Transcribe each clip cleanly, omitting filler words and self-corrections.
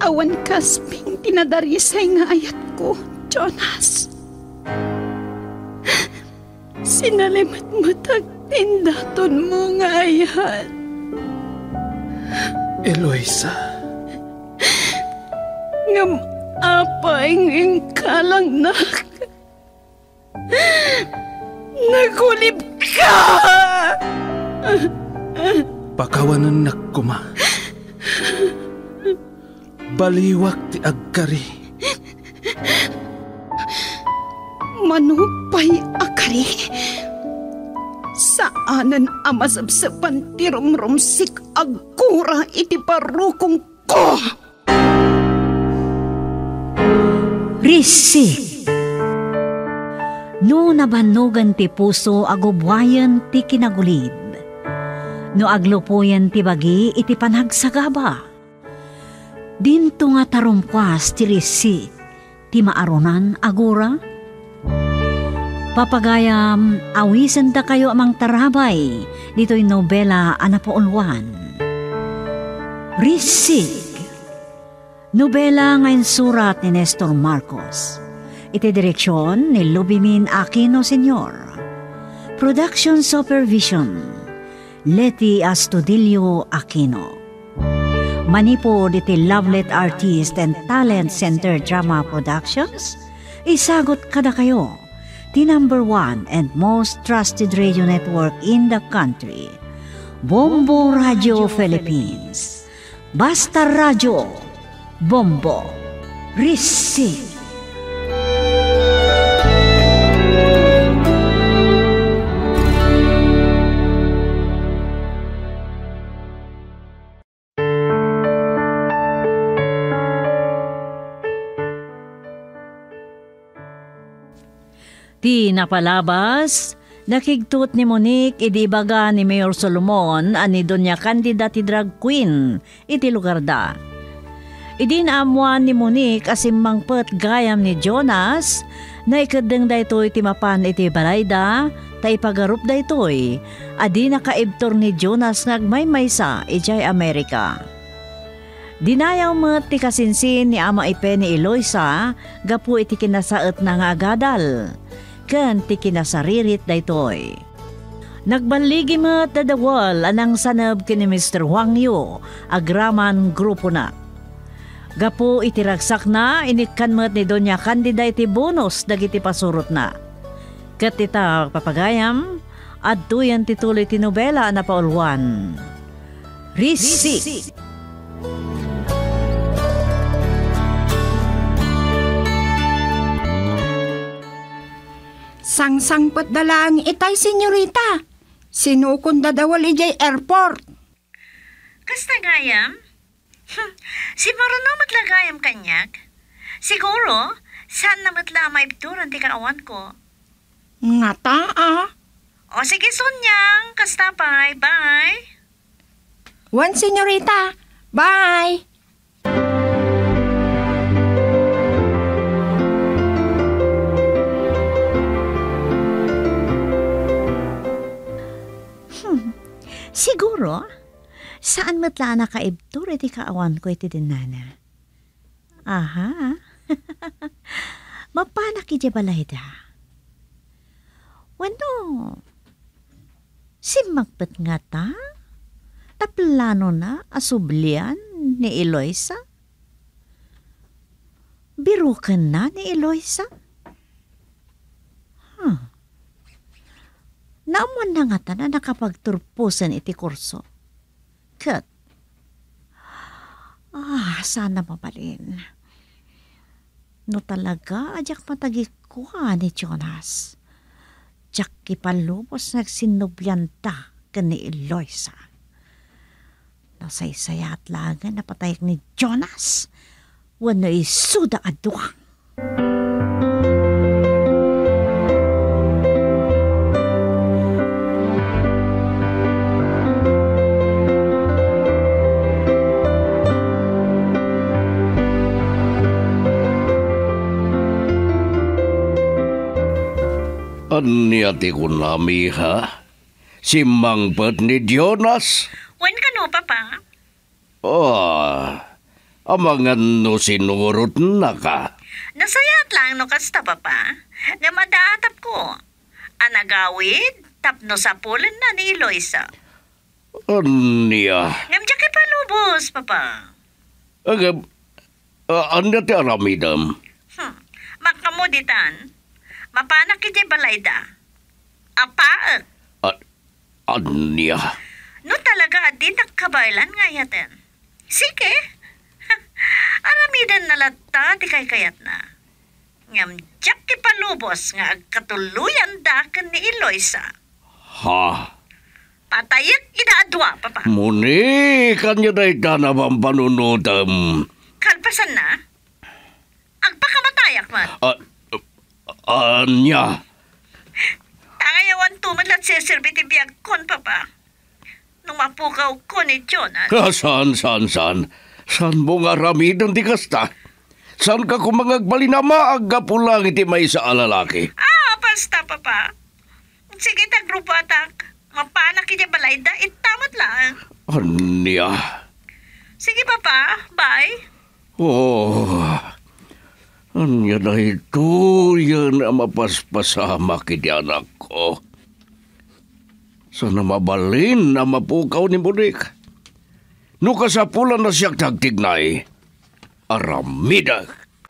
awan kasping tinadarisay nga ayat ko, Jonas. Sinalimat matag tindaton mo nga ayat. Eloisa. Ngam apay kalang nak. Nagulib ka! Pakawanan nagkuma. Baliwak ti agkari. Manupay akari. Saanan amasabsapan ti rumrumsik agkura iti parukong ko. Risik. No nabanugan ti puso agubwayan ti kinagulid. No aglupoyan ti bagi iti panagsagaba. Dinto nga tarumkwas ti risi ti maarunan agura. Papagayam awisen da kayo amang tarabay dito'y nobela anapaulwan. Risik. Nobela ngayon surat ni Nestor Marcos. Iti direksyon ni Lubimin Aquino Sr. Production Supervision Leti Astudillo Aquino. Manipod iti Lovelet Artist and Talent Center Drama Productions. Isagot kada kayo the number 1 and most trusted radio network in the country, Bombo Radio Philippines. Basta Radio Bombo Risik. Ti napalabas, nakigtut ni Monique idibaga ni Mayor Solomon ani Doña Candida ti drag queen iti lugar da. Idinaamuan ni Monique asimmang pet gayam ni Jonas na ikadeng daytoy ti mapan iti balayda ta ipagarup daytoy adi nakaibtor ni Jonas ngagmaymaysa ijay Amerika. Dinayaw met ti kasinsin ni Ama Ipe ni Eloisa gapu iti kinasaet na nga agadal. Ken ti kinasaririt daytoy. Nagbaligi met dadawal anang sanab kini Mr. Wang Yu agraman grupo na. Gapu iti ragsak na inikkan met ni Doña Candida iti bonus dagiti pasurot na. Ket ita papagayam adtuyan ti tuloy ti nobela na paulwan. Risik. Sangsangpat dalang itay, senyorita. Sinukon dadawal ijay airport. Kasta gayam? Si Maruno matlagayam kanyak? Siguro, saan na matla maibturan ti kaawan ko? Nga ta, O sige, Sonyang. Kasta pa'y. Bye. One, senyorita. Bye. Siguro, saan matla na kaibtur iti kaawan ko iti dinana? Aha. Mapanak iti balayda. Wano, simagpat nga ta? Taplano na asublian ni Eloisa? Birukan na ni Eloisa? Naamon na nga ta na nakapagturpusan iti kurso. Kat, sana mabalin. No talaga, ajak matagikuha ni Jonas. Jak kipalubos nagsinubyan ta kani Eloisa. Nasaysaya at lagan na patayag ni Jonas. Wano isuda aduang. Anyati ko nami ha? Si mangpet ni Jonas? Wen ka no, Papa? Oh, Amangan no sinurot na ka. Nasayat lang no kasta papa. Nga madaatap ko. Anagawid, tapno sa pulan na ni Eloisa. Anya? Ngamdya kay palubos, papa. Agam, anya ti aramidam? Makamuditan. Mapanak kiti balayda. Apa? Anya? No talaga di nagkabailan nga yaten. Sige. Aramidan na lata di kay kayat na. Ngamdyak ti palubos nga agkatuluyan dakan ni Eloisa. Ha? Patayak inaadwa, papa. Muni, kanya na itanabang panunodam. Kalpasan na? Agpakamatayak man. Anya? Tangayawan tumadlat si Sirbiti biyag kon, papa. Nung mapukaw ko ni Jonas. Saan? Saan mo nga ramidan di kasta? Saan ka kumangagbalinama agga pulang iti may sa alalaki? Basta, papa. Sige, tagrupatak. Mapanak kiti balayda, itamat lang. Anya? Sige, papa. Bye. Anya na ito, yan ang mapaspasama kiti anak ko. Sana mabalin na mapukaw ni Monik. No kasapulan na siyang tagtignay, aramida.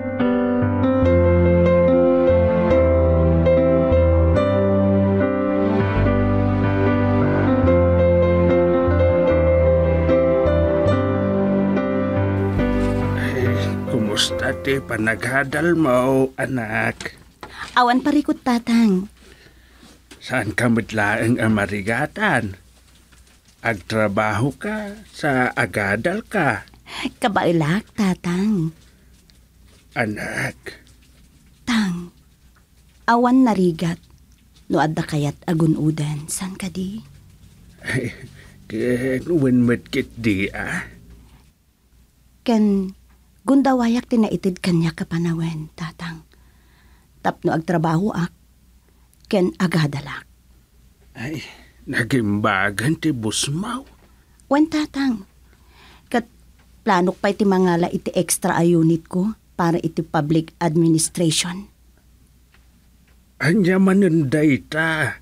Kumusta ti panaghadal mo, anak? Awan parikot, tatang. Saan ka mitlaang amarigatan? Agtrabaho ka, sa agadal ka. Kabailak, tatang. Anak, Tang, awan narigat. No adda kayat agunudan, san ka di? winmet kit di Ken, gundawayak tinaitid kanya kapanawen, tatang. Tapno agtrabaho ak, ken agadalak. Ay, nagimbagan ti busmaw. Wen, tatang. Kat planok pa iti mangala iti extra a unit ko para iti public administration. Anya manunday ta.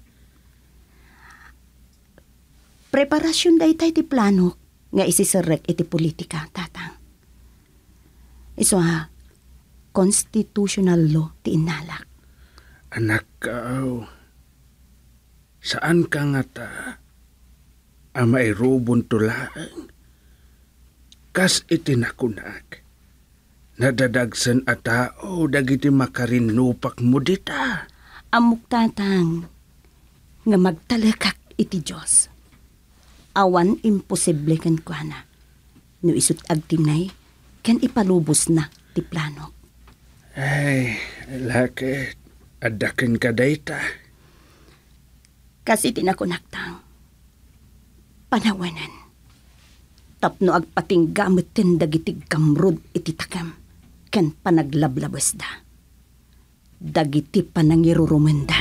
Preparasyon day tayo ti planok nga isisirek iti politika, tatang. Iso ha, constitutional law ti inalak. Anak ka, saan ka nga ta? Amay rubon tulaan. Kas itinakunak. Nadadagsan a tao dagiti makarinupak mo dita. Amok, tatang, nga magtalakak iti Diyos. Awan imposible kan kuana. No isut agtinay, kan ipalubos na ti planok. Ay, lakit. Adakan ka dayta. Kasi tinakunaktang. Panawanan. Tapno agpating gamutin dagitig kamrod iti takam. Ken panaglablabas da. Dagiti panangirurumenda.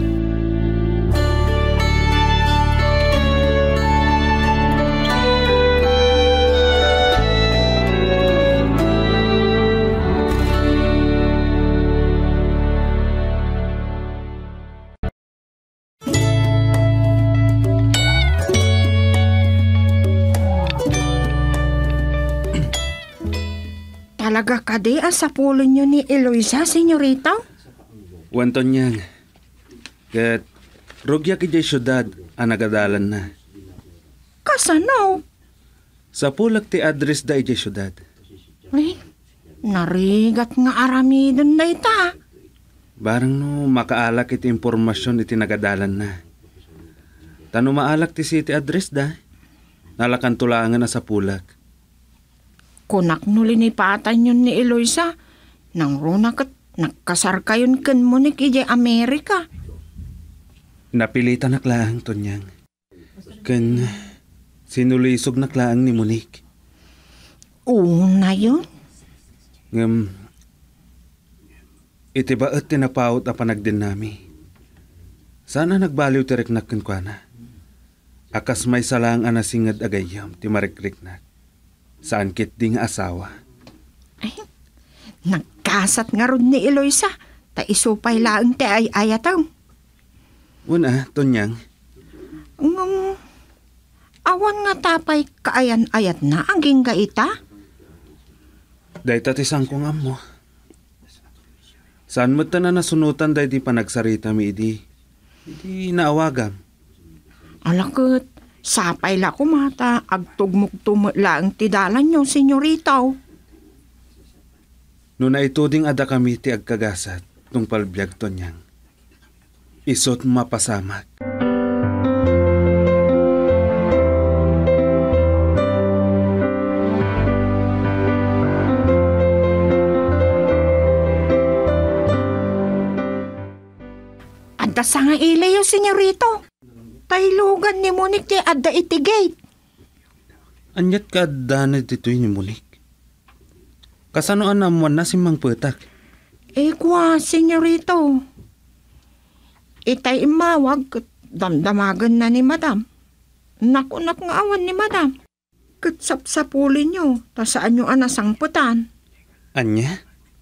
Talaga kadi sa pulo nyo ni Eloisa, senyorita? Wanton niyang. Kat, rugya ki jay syudad, anagadalan na. Kasano? Sa pulak ti address da jay syudad. Ay, narigat nga aramidon na ita. Barang no, makaalak iti impormasyon iti nagadalan na. Tano maalak ti city address da, nalakan tulangan na sa pulak. Kunak nuli ni patan yun ni Eloisa. Nang runakat, nakasar kayon ken mo ni kijay Amerika. Napilitan naklaang to niyang. Ken, sinulisog naklaang ni Monique. Una yun? Ngam, iti baet tinapawot a panagdin nami. Sana nagbaliw ti reknak ken kuana. Akas may salang anasingad agayam ti marikrik na. Saan kit ding asawa. Nagkasat nga ron ni Eloisa, ta isupay laang ti ay ayataw. Una, Tonyang. Awan nga tapay kaayan-ayat na ang gingga ita. Dahi tatisang kong amo. Saan mo na nasunutan dahi di pa nagsarita mi idi? Idi naawagam. Alakot, sapay la kumata, agtugmog-tumot laang tidalan nyo, senyoritaw. No na ituding ada kami ti agkagasat, tung palbiag Tonyang. Isot mapasamak. Anda sa nga ilayo, senyorito. Taylugan ni Monique ti adda iti gate. Anyat ka danay dito'y ni Mulik. Kasanoan namuan na si Mang Petak. Kwa, senyorito. Itay imawag, damdamagan na ni madam. Nakunak nga awan ni madam. Katsap-sapulin nyo, ta saan nyo anasangputan. Anya?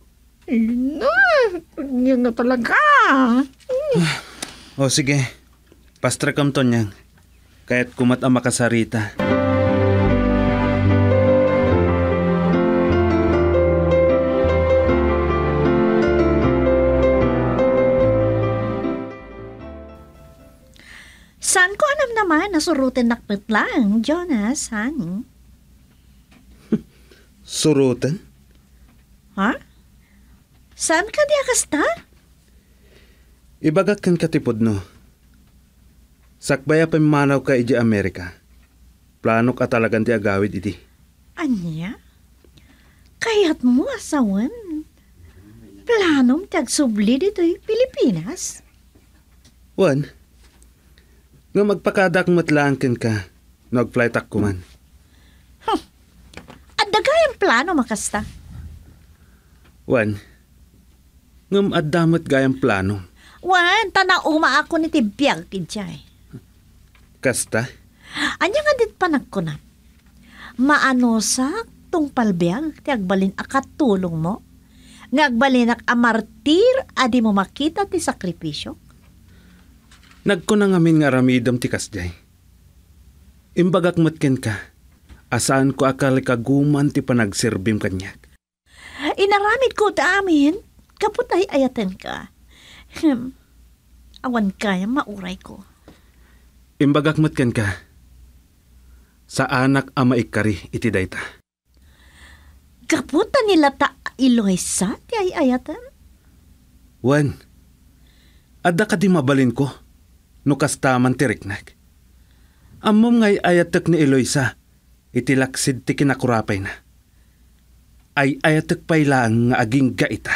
Yun na talaga. O sige, pastra kam Tonyang. Kaya't kumat ang makasarita. Saan ko alam naman na surutin nakpit lang, Jonas, han? Surutan? Ha? Saan ka di akasta? Ibagak kan katipod no. Sakbaya pamanaw ka iji Amerika. Plano ka talagang ti agawid iti. Anya? Kaya't mo asawan? Planom ti agsubli dito'y Pilipinas? Wan, nga magpakadak matlaangkin ka, nag-flight ak kuman. At dagayang plano makasta? Wan, ngam adamot gayang plano. Wan, tanauma ako ni tibiyag kidjay. Kasta? Anya nga dit panag ko na. Maanosak tong palbiyag ti agbalin akatulong mo. Nga agbalin ak amartir adi mo makita ti sakripisyo. Nagkunang amin nga ramidam ti kasjay. Imbagak matken ka, asaan ko akal kaguman ti panagserbim kanyak. Inaramid ko ta amin, kaputay ayaten ka. Awan kaya mauray ko. Imbagak matken ka, sa anak ama ikari iti dayta. Kaputa nila ta Eloisa ti ayaten? Wan, adda ka di mabalin ko, no kastaman ti riknag. Amom ngay ayatek ni Eloisa, iti laksid ti kinakurapay na. Ay ayatek pay lang nga aging gaita.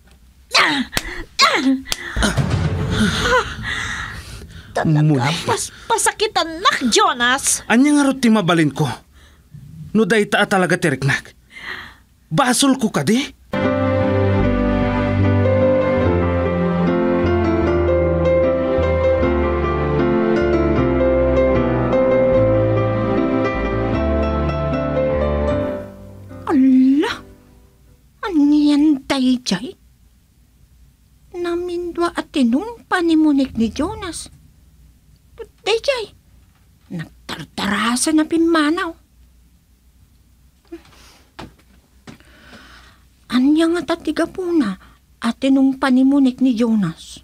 Talaga, pasakitan nak, Jonas. Anya nga rot ti mabalin ko, no dayta talaga ti riknag. Basol ko ka di? Ala, aniyan dayjay? Namindwa at tinumpa ni Monique ni Jonas. Dayjay, nagtartarasa na pimanaw. Anya nga tatiga po na at tinumpa ni Monique ni Jonas.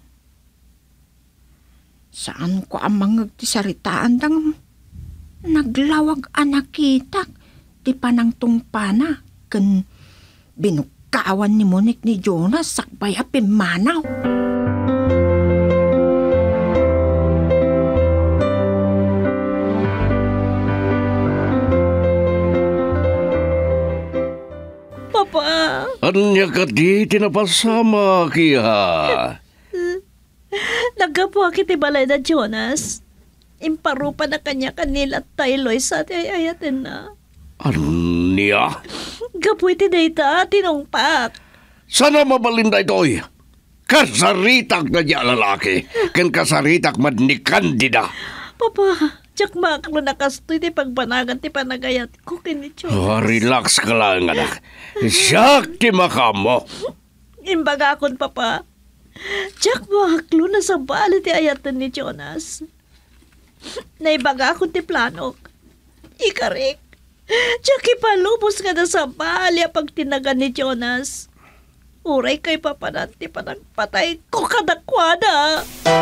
Saan ko ang mangagtisaritaan dang naglawag anakitak ti panang tungpana ken binukaawan ni Monique ni Jonas sakbay a pimanaw. Papa. Anya ka di tinapasama kiha? Nagapuha kiti balay na Jonas. Imparupa na kanya kanila tayloy sa ti ayaten na. Anya? Gapu iti dayta tinungpak. Sana mabalinda ito'y. Kasaritak na diya lalaki. Ken kasaritak mad ni Candida. Papa, Tsak maklo na kastoy ti pagbanagan ti panagayat ko kinicho. Relax ka lang, anak. Siyak ti makamo. Imbaga akon, papa. Tsak maklo na sa bali ti ayatan ni Jonas. Naibaga akon ti planok. Ikarik. Tsak ipalubos ka na sa bali pag tinagan ni Jonas. Uray kay papanan ti panagpatay ko kadakwada.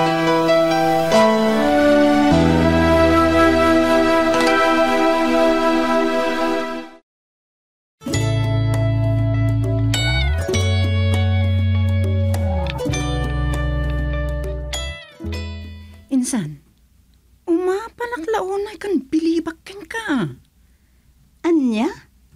Insan, umapalaklaunay kan bilibakken ka. Anya?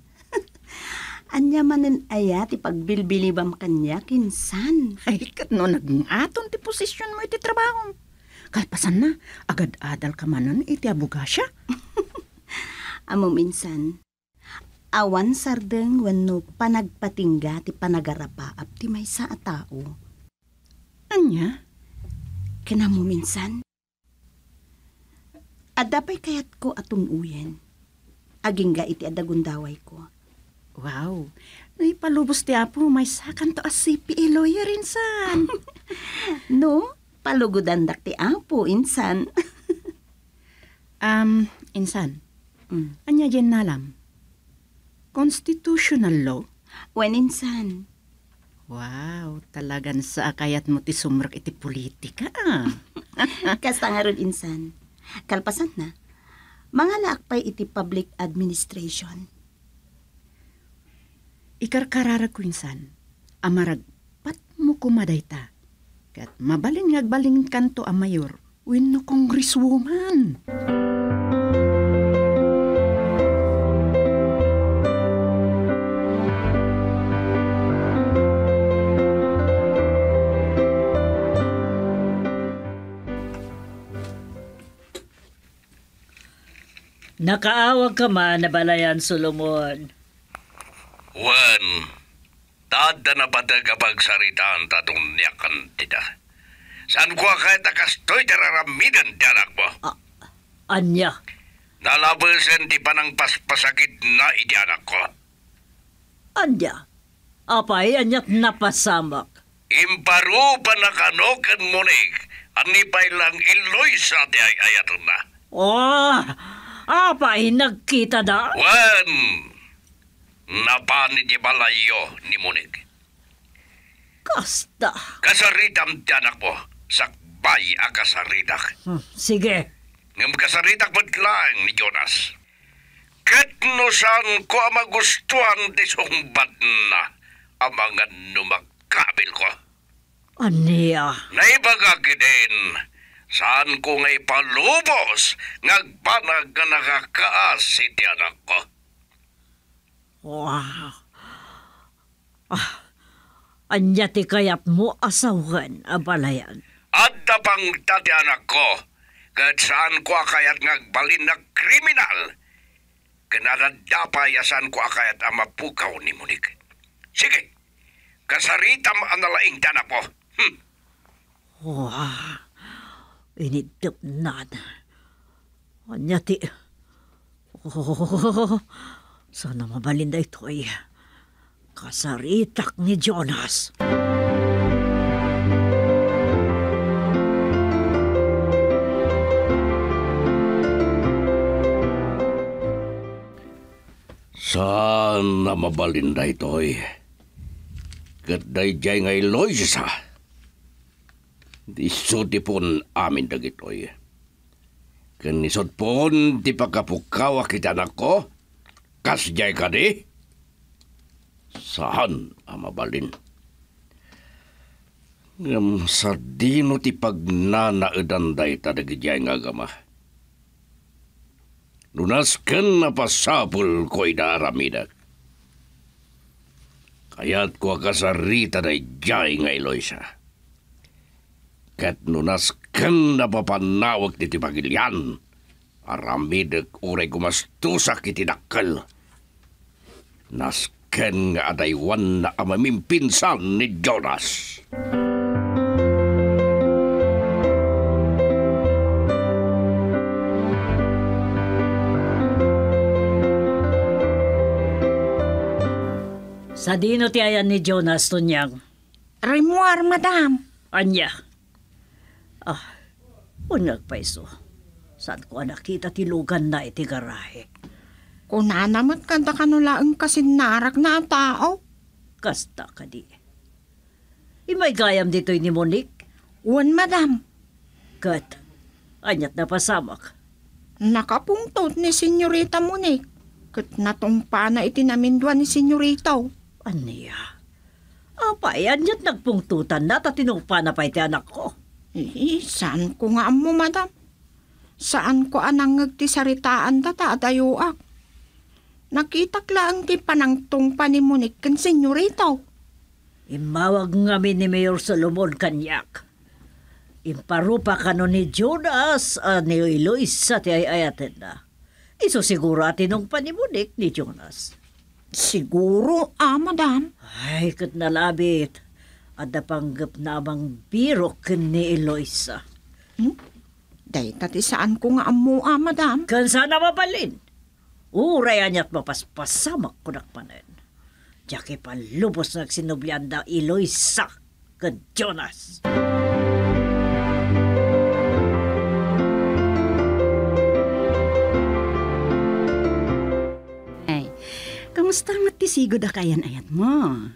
Anya manen aya ti pagbilbilibam kanya kinsan. Ay, kat no nag-aton ti posisyon mo iti trabaho. Kalpasan na, agad-adal ka manan iti abugasya. Amo minsan, awan sardeng wenno panagpatingga ti panagarapa ti maysa a tao. Anya? Kinamo minsan, adapay kayat ko atong uyen. Agingga iti adagundaway ko. Wow, naipalubos ti apo may sakan to as CPA lawyer insan. No, palugodan dak ti apo insan. Insan, anya dyan nalam? Constitutional law? Wen insan. Wow, talagan sa akayat mo ti sumrak iti politika. Kasta nga ron insan. Kalpasan na, mga laakpay iti public administration. Ikarkarara ko insan, amarag pat mo kumadayta. Kat mabalin ngagbalin kanto a mayor, wenno congresswoman. Nakaawag ka man na balayan, Solomon. Wan, tada na patag kapag saritaan tatong niyakan tita. Saan ko kahit nakastoy tararamidan di anak mo? Anya? Nalabasan di pa ng paspasakit na iti anak ko. Anya? Apay, anyat napasamak. Imparu pa na kanokan munig, anipay lang iloy sa ti ay ayatun na. Oh, apay, nagkita da? Wan, napani di balayo ni munig. Kasta. Kasaritam ti anak mo, sakbay a kasaritak. Sige. Ngam kasaritak ba't lang ni Jonas. Kat no saan ko magustuhan ti sumbat na amangan numagkabil ko. Anya? Naibagagi din, saan ko ngay palubos ngagpanag na nakakaas iti anak ko. Wow. Anya ti kayat mo asawan a balayan. At pang tati anak ko, kat saan ko akayat ngagbalin na kriminal, kanadadapay asan ko akayat ang mapukaw ni Munig. Sige, kasaritam ang nalaing tanak mo. Wow. Inidip na. Anya ti... Oh, sana mabalinda ito ay kasaritak ni Jonas. Saan na mabalinda ito ay? Kaday jay ngay Loisa. Isuti pon amin dagitoy. Kanisot pon di pagkapukawa kita nako. Kasjay ka di? Saan ang mabalin? Ngam sa dino ti pagnanaudanday tadagijay nga gama. Lunasken na pasapul ko'y daramidak. Kaya't ko kasarita na jay nga Eloisa. Kat nunasken na papanawag ti pagilyan. Aramidak uray kumastusak iti dakkel. Nasken nga adaywan na amamimpinsan ni Jonas. Sa dino ti ayan ni Jonas tunyang. Rimuar, madam. Anya. Unag pa iso. Saan ko nakita tilugan na iti garahe? Kunanamot kanta kanulaang kasinarak na tao. Kasta ka di. Imay gayam dito'y ni Monique. Wan, madam. Kat, anyat na pasamak. Nakapungtot ni Senyorita Monique. Kat natumpa na itinamindwa ni Senyorita. Aniya? Apay, anyat nagpungtutan na tatinumpa na pa iti anak ko. Saan ko nga mo, madam? Saan ko anang ngagtisaritaan tatadayoak? Nakitak lang ti panangtong pa ni Monique kan Senyorita. Imawag ngamin ni Mayor Solomon kanyak. Imparupa ka no ni Jonas ni Eloisa ti ayaten na. Iso siguro atinong panimunik ni Jonas. Siguro, madam. Ay, kat nalabit. At napanggap na amang birok ni Eloisa. Day tati saan ko nga amo, madam. Kan sana mabalin. Urayan niya't mapaspasamak ko nakpanan. Diyak palubos nagsinublian da Eloisa kan Jonas. Ay, kamusta nga tisigod akayan ayat mo?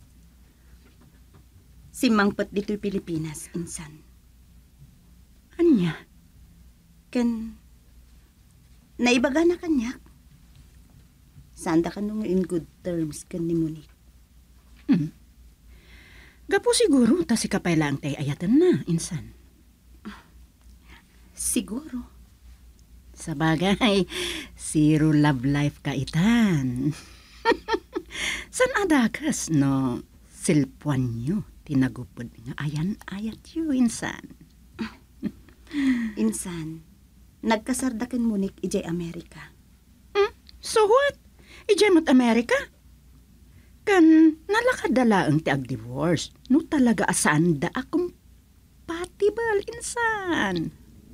Si Mangpot dito'y Pilipinas, insan. Anya? Kan, naibaga na kanyak? Sanda ka nung in good terms kan ni Monique? Gapo siguro, ta si kapailang tay ayatan na, insan. Siguro. Sa bagay, zero love life ka itan. San adakas, no? Silpuan nyo, tinagupod nga ayan-ayat yu, insan. Insan, nagkasardakan Monique ijay Amerika. So what? Ijay mo't Amerika? Kan nalakadala ang ti ag-divorce. No talaga asaan da akong patibal, insan.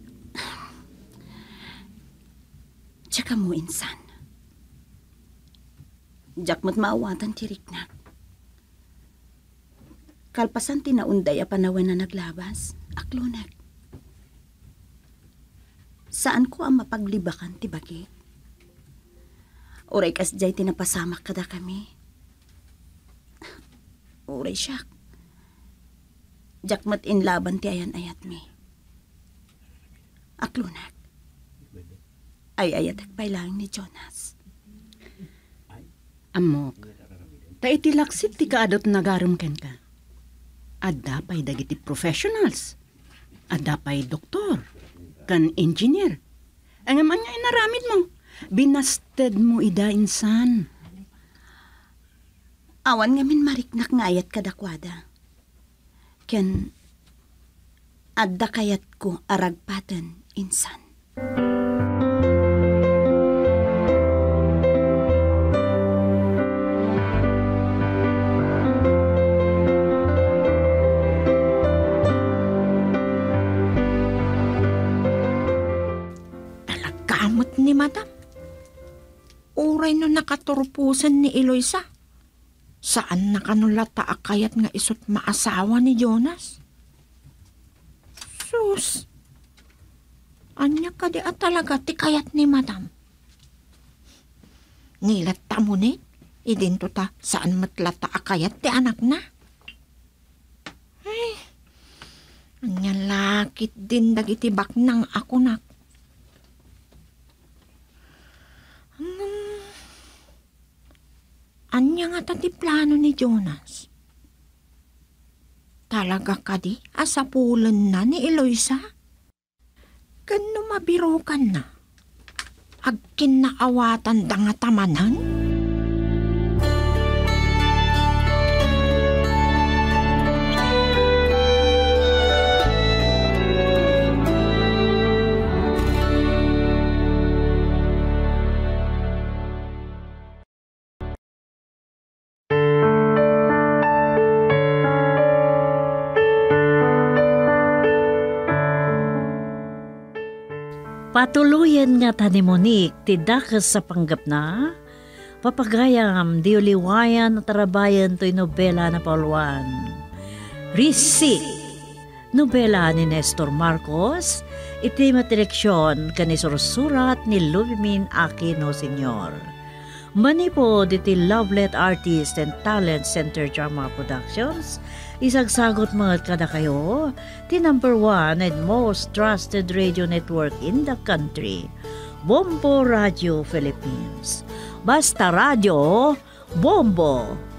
Tsaka mo, insan. Diyak mo't maawatan tirik na. Kalpasan tinaunday a panawan na naglabas. Aklonag. Saan ko ang mapaglibakan ti bagi? Uray kas jay tinapasamak kada kami. Uray siyak. Jakmat in laban ti ayan-ayat mi. Aklunag. Ay ayat agpay lang ni Jonas. Amok. Ta itilaksit ti kaadot nagarum ken ka. Adda pay dagiti professionals. Adda pay doktor. Kan engineer. Ang aman nga inaramid mo. Binasted mo ida, insan. Awan nga min mariknak nga ayat kadakwada. Ken, adda kayat ko aragpatan, insan. Talagamot ni madam. Uray no nakaturpusan ni Eloisa. Saan nakanulata akayat nga isot maasawa ni Jonas? Sus! Anya ka di at talaga ti kayat ni madam. Nilat ta mo ni, idinto ta saan matlata akayat ti anak na. Ay, anya lakit din dagiti baknang ako nak. Anya nga tati plano ni Jonas? Talaga ka di asapulan na ni Eloisa? Kano mabirokan na? Agkin na awatan da nga tamanan? Patuluyan nga ta ni Monique ti dakas sa panggap na, Papagayam di uliwayan at tarabayan to'y nobela na pauluan. Risi, nobela ni Nestor Marcos, iti matireksyon kani sursurat ni Lubimin Aquino Sr. Manipo diti Lovelet Artist and Talent Center Drama Productions, isagsagot mga kada kayo, ti number 1 and most trusted radio network in the country, Bombo Radio Philippines. Basta Radio, Bombo!